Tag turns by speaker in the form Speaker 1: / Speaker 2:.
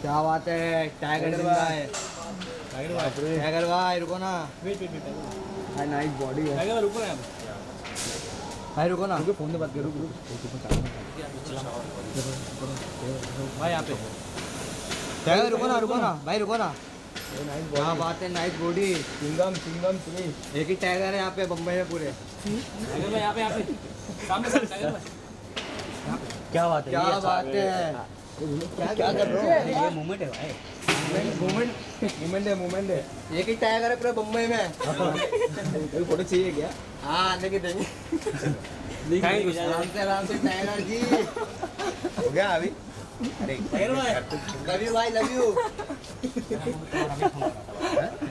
Speaker 1: क्या बात है, टाइगर जिंदा है। टाइगर भाई रुको ना।
Speaker 2: भाई नाइस बॉडी है।
Speaker 3: टाइगर रुको ना
Speaker 1: भाई, रुको ना।
Speaker 2: रुको फोन पे बात करो। रुको
Speaker 3: भाई यहाँ पे
Speaker 1: टाइगर रुको ना भाई, रुको ना।
Speaker 2: नाइस
Speaker 1: क्या
Speaker 2: बॉडी।
Speaker 1: बात है, नाइस बॉडी।
Speaker 2: चिंगम 3
Speaker 1: एक ही टाइगर है यहाँ पे बम्बई में पूरे।
Speaker 3: टाइगर भाई यहाँ पे सामने से टाइगर भाई।
Speaker 2: क्या बात है?
Speaker 1: क्या बात है, क्या कर रहे हो?
Speaker 3: ये मूवमेंट है भाई।
Speaker 2: मूवमेंट है।
Speaker 1: एक ही टाइगर है पूरे बम्बई में।
Speaker 2: फोटो चाहिए क्या?
Speaker 1: हाँ, आने की देंगे। आराम से टाइगर जी।
Speaker 2: हो गया अभी? अरे
Speaker 3: टाइगर भाई
Speaker 1: लव यू भाई, लव यू।